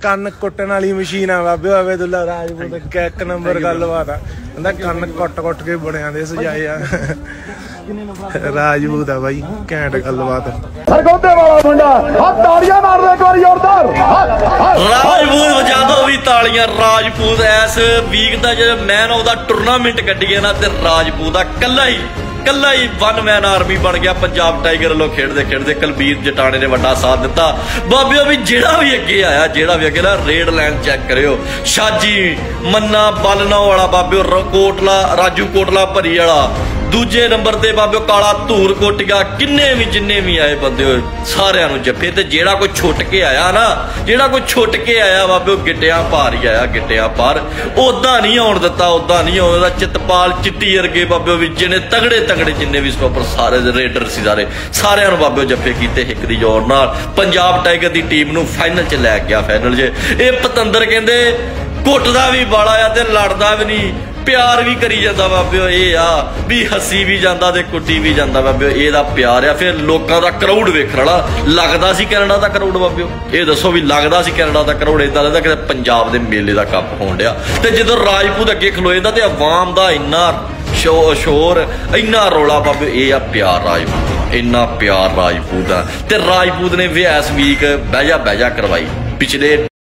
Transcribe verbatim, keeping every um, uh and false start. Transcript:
ਕੰਨ ਕੁੱਟਣ ਵਾਲੀ ਮਸ਼ੀਨ ਆ ਬਾਬੇ ਅਬਦੁੱਲਾ ਰਾਜਪੂਤ ਇੱਕ ਨੰਬਰ ਗੱਲਬਾਤ ਆ ਕਹਿੰਦਾ ਕੰਨ ਕੁੱਟ ਕੁੱਟ ਕੇ ਬਣਿਆ ਦੇ ਸਜਾਏ ਆ ਰਾਜਪੂਤ ਆ ਬਾਈ ਘੈਂਟ ਗੱਲਬਾਤ ਸਰਗੋਧੇ ਵਾਲਾ ਮੁੰਡਾ ਆ ਤਾੜੀਆਂ ਮਾਰ ਦੇ ਇੱਕ ਵਾਰੀ ਜ਼ੋਰਦਾਰ ਰਾਜਪੂਤ ਵਜਾ ਦੋ ਵੀ ਤਾਲੀਆਂ ਰਾਜਪੂਤ ਐਸ ਵੀਕ ਦਾ ਜਿਹੜਾ ਮੈਨ ਆਫ ਦਾ ਟੂਰਨਾਮੈਂਟ ਕੱਢੀਏ ਨਾ ਤੇ ਰਾਜਪੂਤ ਦਾ ਕੱਲਾ ਹੀ ਕੱਲਾ ਹੀ ਵਨ ਮੈਨ ਆਰਮੀ ਬਣ ਗਿਆ ਪੰਜਾਬ ਟਾਈਗਰ ਵੱਲੋਂ ਖੇਡਦੇ ਖੇਡਦੇ ਕੁਲਬੀਰ ਜਟਾਣੇ ਨੇ ਵੱਡਾ ਸਾਥ ਦਿੱਤਾ ਬਾਬਿਓ ਵੀ ਜਿਹੜਾ ਵੀ ਅੱਗੇ ਆਇਆ ਜਿਹੜਾ ਵੀ ਅੱਗੇ ਨਾ ਰੇਡ ਲਾਈਨ ਚੈੱਕ ਕਰਿਓ ਸ਼ਾਜੀ ਮੰਨਾ ਬਲਨਾ ਵਾਲਾ ਬਾਬਿਓ ਕੋਟਲਾ ਰਾਜੂ ਕੋਟਲਾ ਭਰੀ ਵਾਲਾ ਦੂਜੇ ਨੰਬਰ ਤੇ ਬਾਬਿਓ ਕਾਲਾ ਧੂਰ ਕੋਟਿਆ ਕਿੰਨੇ ਵੀ ਜਿੰਨੇ ਵੀ ਆਏ ਬੰਦੇ ਹੋਏ ਸਾਰਿਆਂ ਨੂੰ ਜੱਫੇ ਤੇ ਜਿਹੜਾ ਕੋਈ ਛੁੱਟ ਕੇ ਆਇਆ ਨਾ ਜਿਹੜਾ ਕੋਈ ਛੁੱਟ ਕੇ ਆਇਆ ਬਾਬਿਓ ਗਿੱਟਿਆਂ ਭਾਰ ਹੀ ਆਇਆ ਗਿੱਟਿਆਂ ਭਾਰ ਉਦਾਂ ਨਹੀਂ ਆਉਣ ਦਿੱਤਾ ਉਦਾਂ ਨਹੀਂ ਆਉਂਦਾ ਚਿੱਤਪਾਲ ਚਿੱਟੀ ਵਰਗੇ ਬਾਬਿਓ ਵੀ ਜਿਹਨੇ ਤਗੜੇ ਤਗੜੇ ਜਿੰਨੇ ਵੀ ਸਟੋਪਰ ਸਾਰੇ ਰੇਡਰ ਸੀ ਸਾਰੇ ਸਾਰਿਆਂ ਨੂੰ ਬਾਬਿਓ ਜੱਫੇ ਕੀਤੇ ਇੱਕ ਦੀ ਜ਼ੋਰ ਨਾਲ ਪੰਜਾਬ ਟਾਈਗਰ ਦੀ ਟੀਮ ਨੂੰ ਫਾਈਨਲ 'ਚ ਲੈ ਗਿਆ ਫਾਈਨਲ 'ਚ ਇਹ ਪਤੰਦਰ ਕਹਿੰਦੇ ਘੁੱਟਦਾ ਵੀ ਬਾਲਾ ਆ ਤੇ ਲੜਦਾ ਵੀ ਨਹੀਂ ਪਿਆਰ ਵੀ ਕਰੀ ਜਾਂਦਾ ਬਾਬਿਓ ਇਹ ਆ ਵੀ ਹੱਸੀ ਵੀ ਜਾਂਦਾ ਤੇ ਕੁੱਟੀ ਵੀ ਜਾਂਦਾ ਬਾਬਿਓ ਇਹਦਾ ਪਿਆਰ ਆ ਫਿਰ ਲੋਕਾਂ ਦਾ ਕਰਾਊਡ ਵੇਖਣ ਵਾਲਾ ਲੱਗਦਾ ਸੀ ਕੈਨੇਡਾ ਦਾ ਕਰਾਊਡ ਬਾਬਿਓ ਇਹ ਦੱਸੋ ਵੀ ਲੱਗਦਾ ਸੀ ਕੈਨੇਡਾ ਦਾ ਕਰਾਊਡ ਇਦਾਂ ਲੱਗਦਾ ਕਿ ਪੰਜਾਬ ਦੇ ਮੇਲੇ ਦਾ ਕੱਪ ਹੋਣ ਡਿਆ ਤੇ ਜਦੋਂ ਰਾਜਪੂਤ ਅੱਗੇ ਖਲੋਏ ਦਾ ਤੇ ਆਵਾਮ ਦਾ ਇੰਨਾ ਸ਼ੋਰ ਇੰਨਾ ਰੌਲਾ ਬਾਬਿਓ ਇਹ ਆ ਪਿਆਰ ਰਾਜਪੂਤ ਇੰਨਾ ਪਿਆਰ ਰਾਜਪੂਤ ਦਾ ਤੇ ਰਾਜਪੂਤ ਨੇ ਵੀ ਇਸ ਵੀਕ ਬਹਿ ਜਾ ਬਹਿ ਜਾ ਕਰਵਾਈ ਪਿਛਲੇ